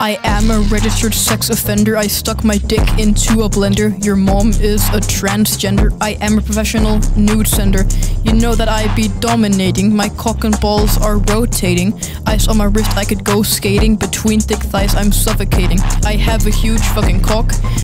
I am a registered sex offender. I stuck my dick into a blender. Your mom is a transgender. I am a professional nude sender. You know that I be dominating. My cock and balls are rotating. Ice on my wrist, I could go skating. Between thick thighs, I'm suffocating. I have a huge fucking cock.